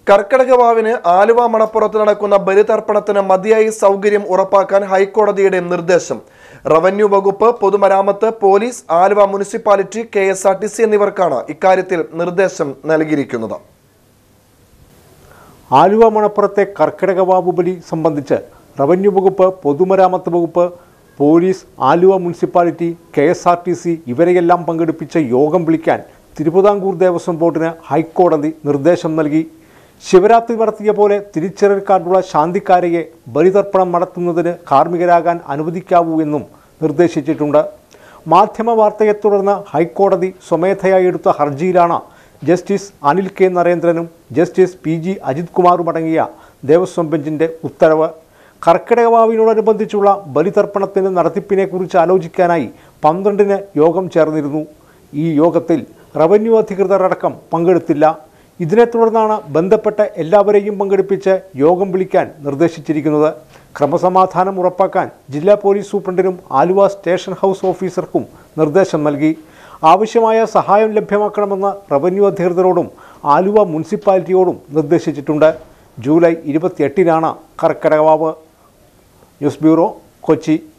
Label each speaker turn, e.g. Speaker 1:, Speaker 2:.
Speaker 1: കർക്കിടകവാവിന് ആലുവ മണപ്പുറത്ത് നടക്കുന്ന ബലിതർപ്പണത്തിന് മതിയായ സൗകര്യം ഉറപ്പാക്കാൻ ഹൈക്കോടതിയുടെ നിർദ്ദേശം. റവന്യൂ വകുപ്പ്, പൊതുമരാമത്ത്, പോലീസ്, ആലുവ മുനിസിപ്പാലിറ്റി, KSRTC എന്നിവർക്കാണ് ഇക്കാര്യത്തിൽ നിർദ്ദേശം നൽകിയിരിക്കുന്നത്.
Speaker 2: ആലുവ മണപ്പുറത്തെ കർക്കിടകവാവ് ബലി സംബന്ധിച്ച് റവന്യൂ വകുപ്പ്, പൊതുമരാമത്ത് വകുപ്പ്, പോലീസ്, ആലുവ മുനിസിപ്പാലിറ്റി, KSRTC ഇവരെയെല്ലാം പങ്കെടുപ്പിച്ച യോഗം വിളിക്കാൻ തിരുവിതാംകൂർ ദേവസ്വം ബോർഡിന് ഹൈക്കോടതി നിർദ്ദേശം നൽകി. ശിവരാത്രി നടത്തിയ പോലെ തിരിച്ചറിയൽ കാർഡുള്ള ശാന്തിക്കാരയെ ബലിതർപ്പണം നടത്തുന്നതിന് കാർമ്മികരാകാൻ അനുവദിക്കാവൂ എന്നും നിർദ്ദേശിച്ചിട്ടുണ്ട്. മാധ്യമ വാർത്തയെ തുടർന്ന് ഹൈക്കോടതി സ്വമേധയായി എടുത്ത ഹർജിയിലാണ് ജസ്റ്റിസ് അനിൽ K. നരേന്ദ്രനും ജസ്റ്റിസ് PG അജിത് കുമാറുമടങ്ങിയ ദേവസ്വം ബെഞ്ചിൻ്റെ ഉത്തരവ്. കർക്കിടകവാവിനോടനുബന്ധിച്ചുള്ള ബലിതർപ്പണത്തിൻ്റെ നടത്തിപ്പിനെക്കുറിച്ച് ആലോചിക്കാനായി 12-ന് യോഗം ചേർന്നിരുന്നു. ഈ യോഗത്തിൽ റവന്യൂ അധികൃതർ അടക്കം പങ്കെടുത്തില്ല. ഇതിനെ തുടർന്നാണ് ബന്ധപ്പെട്ട എല്ലാവരെയും പങ്കെടുപ്പിച്ച് യോഗം വിളിക്കാൻ നിർദ്ദേശിച്ചിരിക്കുന്നത്. ക്രമസമാധാനം ഉറപ്പാക്കാൻ ജില്ലാ പോലീസ് സൂപ്രണ്ടിനും ആലുവ സ്റ്റേഷൻ ഹൗസ് ഓഫീസർക്കും നിർദ്ദേശം നൽകി. ആവശ്യമായ സഹായം ലഭ്യമാക്കണമെന്ന് റവന്യൂ അധികൃതരോടും ആലുവ മുനിസിപ്പാലിറ്റിയോടും നിർദ്ദേശിച്ചിട്ടുണ്ട്. ജൂലൈ 28-നാണ് കർക്കിടകവാവ്. News bureau, Kochi.